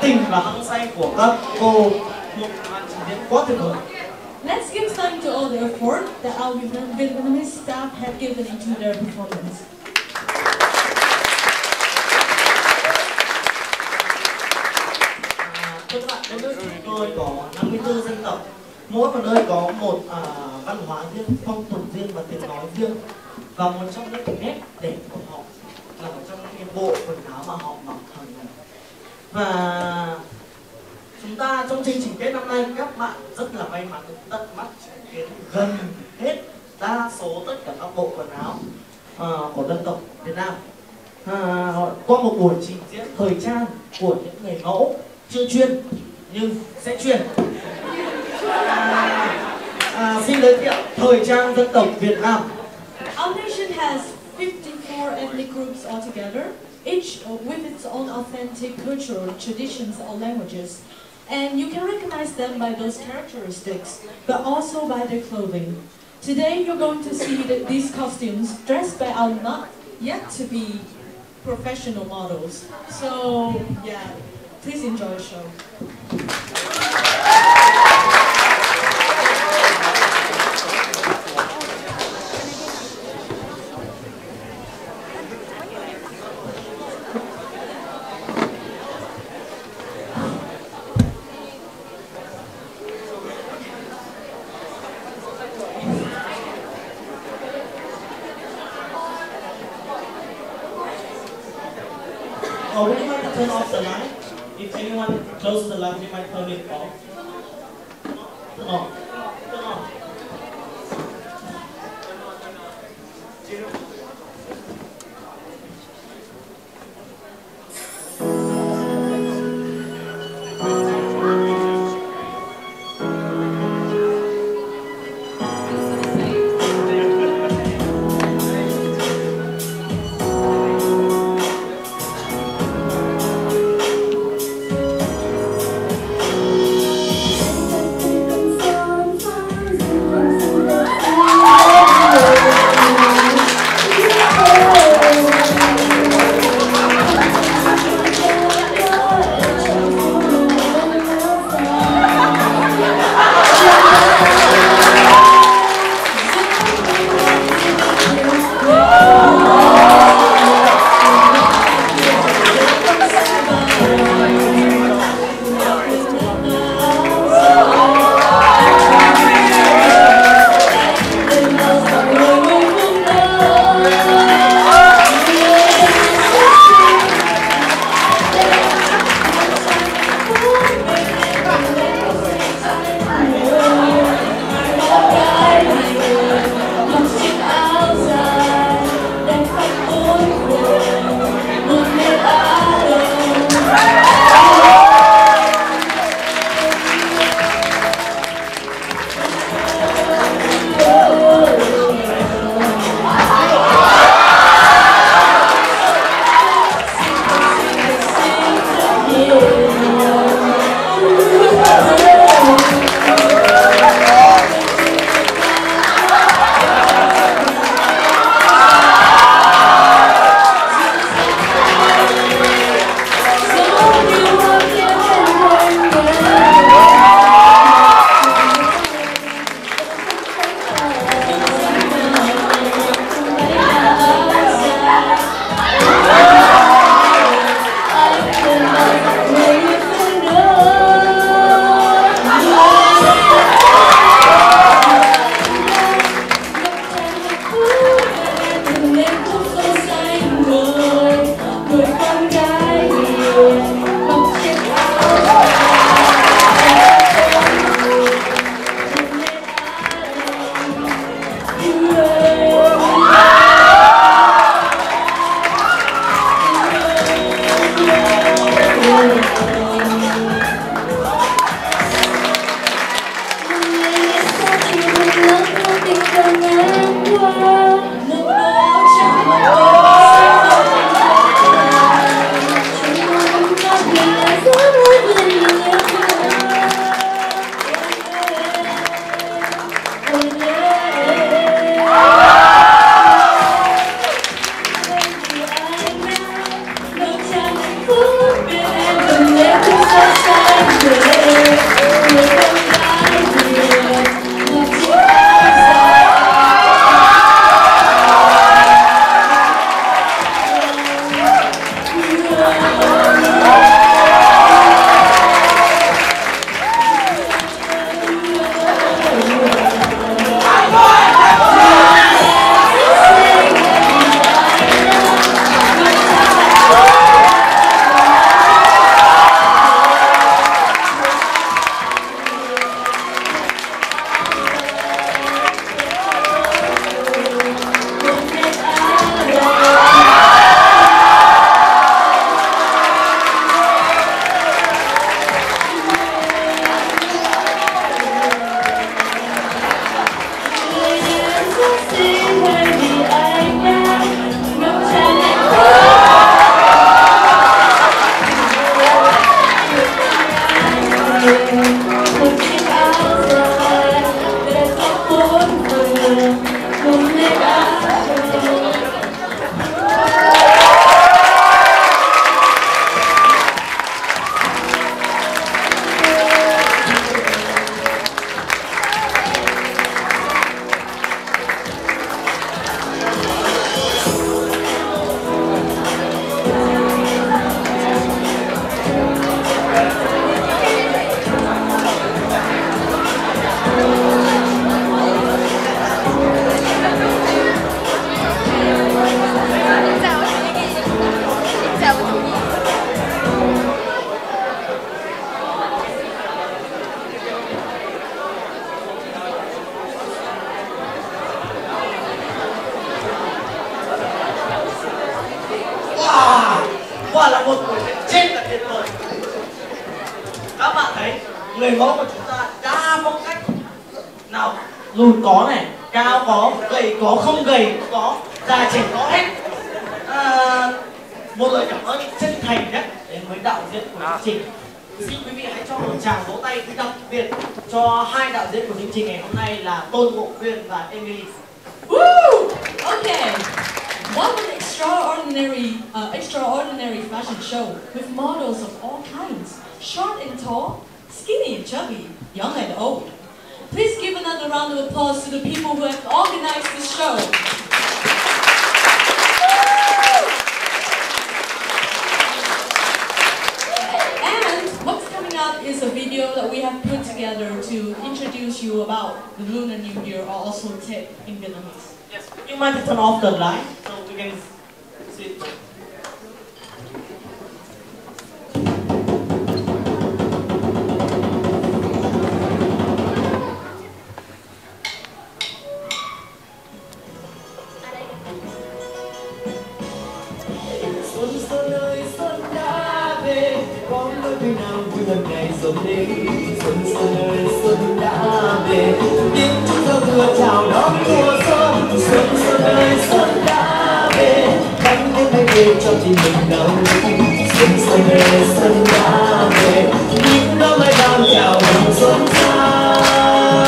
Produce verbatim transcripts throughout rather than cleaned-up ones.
tình và hăng say của các cô, một màn trình diễn quá tuyệt vời. Let's give thanks to all the effort that our Vietnamese staff have given into their performance. Thưa các bạn, đất nước chúng tôi có năm mươi tư dân tộc, mỗi một nơi có một à, văn hóa riêng, phong tục riêng và tiếng nói riêng. Và một trong những nét đẹp của họ là một trong những bộ quần áo mà họ mặc hàng ngày. Và chúng ta trong chương trình Tết năm nay, các bạn rất là may mắn được tận mắt chứng kiến gần hết đa số tất cả các bộ quần áo uh, của dân tộc Việt Nam uh, qua một buổi trình diễn thời trang của những người mẫu chưa chuyên nhưng sẽ chuyên. uh, uh, xin giới thiệu thời trang dân tộc Việt Nam. Our nation has fifty-four ethnic groups altogether, each with its own authentic cultural traditions or languages. And you can recognize them by those characteristics, but also by their clothing. Today you're going to see that these costumes dressed by our not yet to be professional models. So yeah, please enjoy the show. Oh, would you like to turn off the light? If anyone closes the light, you might turn it off. Turn off. Turn off. Hãy subscribe Người mẫu của chúng ta đa phong cách. Nào, lùn có này, cao có, gầy có, không gầy cũng có, già trẻ có hết. À, một lời cảm ơn chân thành nhất đến với đạo diễn của chương trình. Xin quý vị hãy cho một tràng vỗ tay đặc biệt cho hai đạo diễn của chương trình ngày hôm nay là Tôn Ngộ Quyên và Emily. Woo! Okay. What an extraordinary, uh, extraordinary fashion show with models of all kinds, short and tall, skinny and chubby, young and old. Please give another round of applause to the people who have organized this show. And what's coming up is a video that we have put together to introduce you about the Lunar New Year, or also Tết in Vietnamese. Yes, you might turn off the light so we can see. Xuân xuân ơi xuân đã về, có nỗi vui nào vui hơn ngày xuân đến. Xuân xuân ơi xuân đã về, tiếng chúng ta vừa chào đón mùa xuân. Xuân xuân ơi xuân đã về, cánh đến bay về cho tình mình đau. Xuân xuân ơi xuân đã về, những đóa mai vàng chào mừng xuân sang.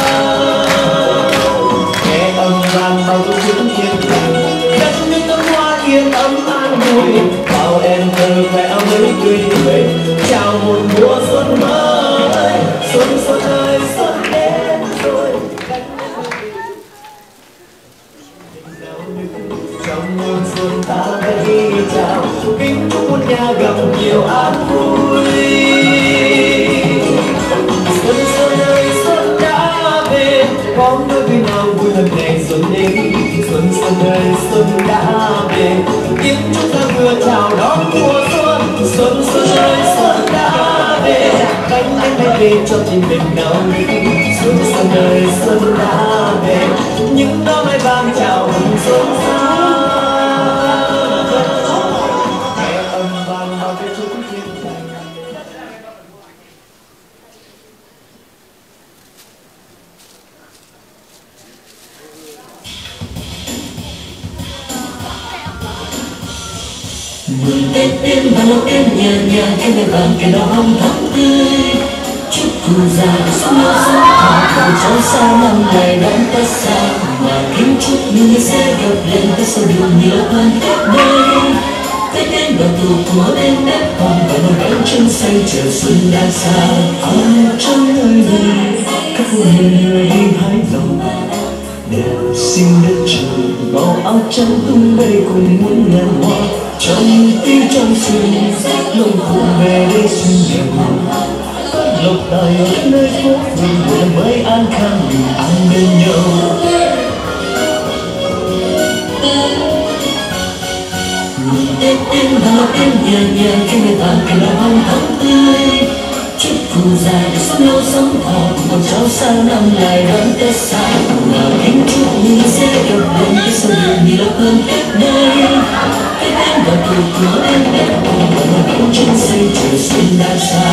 Nghe âm vang bao câu chữ thiên thần, đất nước tấm hoa yên ấm an vui. Bao em thơ khỏe mới tươi cười, chào một mùa xuân mới. Xuân xuân ơi xuân đến rồi, trong muôn xuân ta vẫy chào, kính chúc một nhà gặp nhiều an vui. Xuân xuân ơi xuân đã về, có nỗi vui nào vui hơn ngày xuân đến. Xuân xuân ơi xuân đã về, tiếng chúng ta vừa chào đón mùa xuân. Xuân xuân ơi xuân đã về, cánh anh bay về cho tình mình náo nức. Xuân xuân ơi xuân đã về, những đóa mai vàng chào mừng xuân sang. Nghe âm vang bao cái chúc thiên thành. Mừng Tết đến bao em nhà nhà em lại vàng cái đỏ hồng tháng tươi. Chúc cụ già sống lâu sống thọ, cụ cháu xa năm ngày đón Tết xa. Và kính chúc những sẽ gặp lên Tết sẽ được nhiều hơn Tết đây. Tết đến vào tù của bên Tết hồng, và nồi bánh trưng xanh chờ xuân đang xa. Áo trắng nơi đây, các cô người đi hái lòng. Đều xin đất trời màu áo trắng tung bay cùng muôn ngàn hoa. Trong tim trong xuân lòng cùng về đây xuân nhiều. Lộc tài ở nơi phố phường buổi mới an khang bình an bên nhau. Tết đến vào em nhà nhà khi người ta cái lòng hồng tháng tươi. Chúc cụ già được sống lâu sống thọ, con cháu sang năm lại đón Tết xa. Và kính chúc những sẽ gặp lên cái sân đường nhiều hơn Tết đây. Tết đến vào tù của em Tết hồng, và nồi bánh trưng xanh chờ xuân đang xa.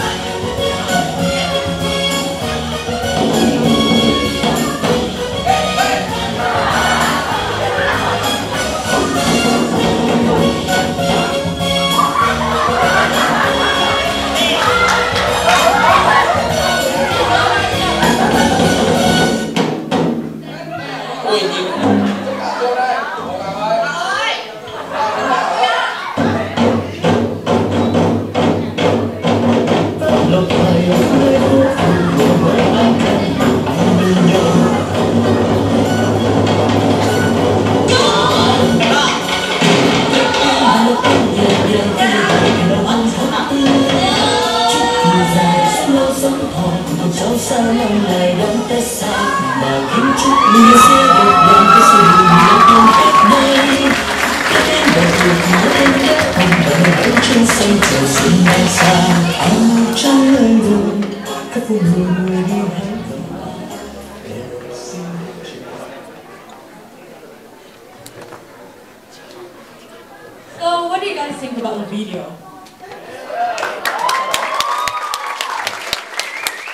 So, what do you guys think about the video?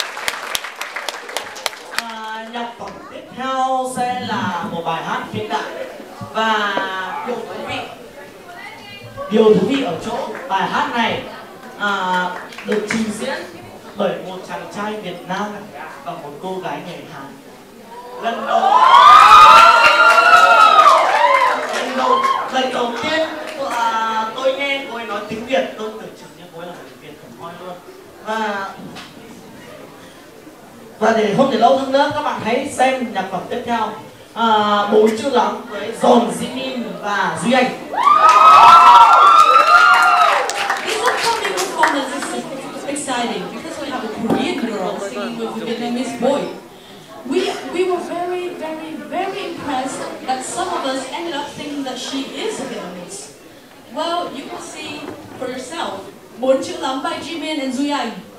bài hát hiện đại. Và điều thú vị điều thú vị ở chỗ bài hát này à, được trình diễn bởi một chàng trai Việt Nam và một cô gái người Hàn. Lần đầu lần đầu lần đầu tiên à, tôi nghe cô ấy nói tiếng Việt, tôi tưởng chừng như cô ấy là người Việt hẳn hoi luôn. Và và để không để lâu hơn nữa, các bạn hãy xem nhạc phẩm tiếp theo, à, Bốn Chữ Lắm với Giòn, Jimin và Duy Anh. This upcoming performance is exciting because we have a Korean girl singing with a Vietnamese boy. We we were very very very impressed that some of us ended up thinking that she is a Vietnamese. Well, you can see for yourself. Bốn Chữ Lắm by Jimin and Duy Anh.